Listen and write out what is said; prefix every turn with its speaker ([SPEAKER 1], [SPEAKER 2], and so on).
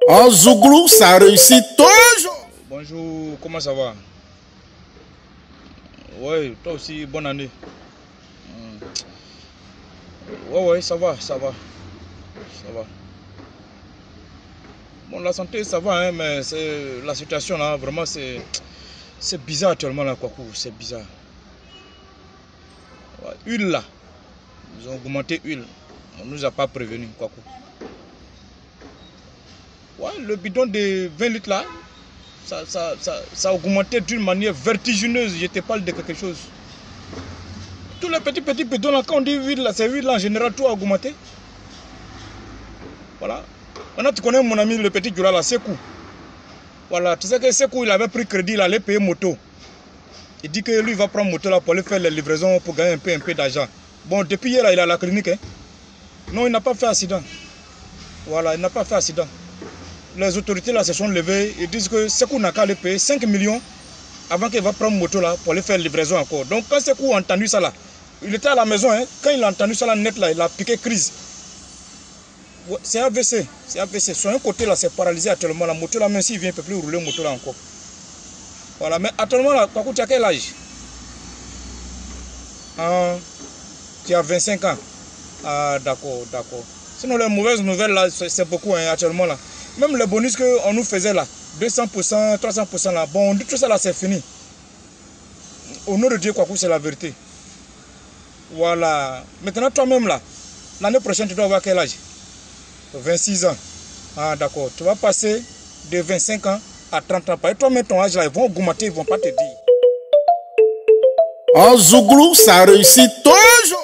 [SPEAKER 1] En Zouglou, ça réussit toujours.
[SPEAKER 2] Bonjour, comment ça va? Ouais, toi aussi, bonne année. Ouais, ça va, ça va. Ça va. Bon, la santé, ça va, hein, mais c'est la situation là, vraiment, c'est bizarre actuellement là, Kwaku, c'est bizarre. Ouais, huile là, ils ont augmenté huile. On ne nous a pas prévenu, Kwaku. Ouais, le bidon de 20 litres là, ça a augmenté d'une manière vertigineuse. Je te parle de quelque chose. Tous les petits bidons là, quand on dit huile là, c'est huile là en général, tout a augmenté. Voilà. Maintenant, tu connais mon ami le petit Djoula là, Sekou. Voilà, tu sais que Sekou, il avait pris crédit, il allait payer moto. Il dit que lui, il va prendre moto là pour aller faire les livraisons pour gagner un peu d'argent. Bon, depuis hier là, il est à la clinique. Hein. Non, il n'a pas fait accident. Voilà, il n'a pas fait accident. Les autorités là se sont levées, ils disent que Sekou n'a qu'à aller payer 5 millions avant qu'il va prendre moto là pour aller faire livraison encore. Donc quand Sekou a entendu ça là, il était à la maison, hein, quand il a entendu ça là net là, il a piqué crise. C'est AVC, c'est AVC. Sur un côté là, c'est paralysé actuellement. La moto là, même s'il vient, il ne peut plus rouler moto là encore. Voilà, mais actuellement là, Kwaku, tu as quel âge? Tu as 25 ans. Ah, d'accord, d'accord. Sinon, les mauvaises nouvelles là, c'est beaucoup hein, actuellement là. Même les bonus qu'on nous faisait là, 200%, 300% là, bon, tout ça là, c'est fini. Au nom de Dieu, Kwaku, c'est la vérité. Voilà. Maintenant, toi-même là, l'année prochaine, tu dois avoir quel âge? 26 ans. Ah, d'accord. Tu vas passer de 25 ans à 30 ans. Et toi-même, ton âge là, ils vont augmenter, ils ne vont pas te dire.
[SPEAKER 1] En Zouglou, ça réussit toujours.